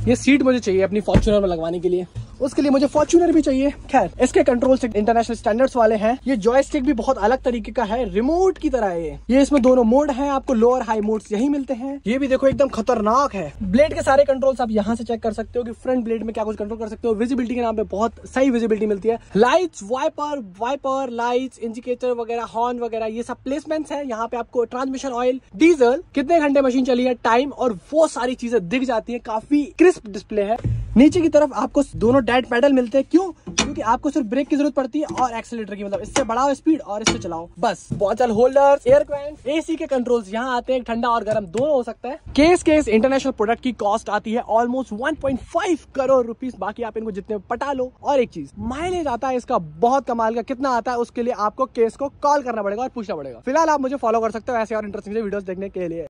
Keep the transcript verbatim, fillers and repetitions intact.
ये सीट मुझे चाहिए अपनी फॉर्च्यूनर में लगवाने के लिए, उसके लिए मुझे फॉर्च्यूनर भी चाहिए। खैर, इसके कंट्रोल से इंटरनेशनल स्टैंडर्ड्स वाले हैं। ये जॉयस्टिक भी बहुत अलग तरीके का है, रिमोट की तरह है ये। इसमें दोनों मोड हैं, आपको लोअर हाई मोड्स यही मिलते हैं। ये भी देखो एकदम खतरनाक है। ब्लेड के सारे कंट्रोल्स आप यहाँ से चेक कर सकते हो कि फ्रंट ब्लेड में क्या कुछ कंट्रोल कर सकते हो। विजिबिलिटी के नाम पे बहुत सही विजिबिलिटी मिलती है। Lights, wiper wiper lights, indicator वगैरह, हॉर्न वगैरह, ये सब प्लेसमेंट्स है। यहाँ पे आपको ट्रांसमिशन ऑयल, डीजल, कितने घंटे मशीन चली है, टाइम और वो सारी चीजें दिख जाती है। काफी क्रिस्प डिस्प्ले है। नीचे की तरफ आपको दोनों डेड पैडल मिलते हैं। क्यों? क्योंकि आपको सिर्फ ब्रेक की जरूरत पड़ती है और एक्सीलरेटर की, मतलब इससे बढ़ाओ स्पीड और इससे चलाओ बस। Bottle holder, air vent, AC के कंट्रोल्स यहाँ आते हैं, ठंडा और गर्म दोनों हो सकता है। केस केस इंटरनेशनल प्रोडक्ट की कॉस्ट आती है almost one point five crore rupees. बाकी आप इनको जितने पटा लो। और एक चीज, माइलेज आता है इसका बहुत कमाल का। कितना आता है उसके लिए आपको केस को कॉल करना पड़ेगा और पूछना पड़ेगा। फिलहाल आप मुझे फॉलो कर सकते हो ऐसे और इंटरेस्टिंग वीडियोस देखने के लिए।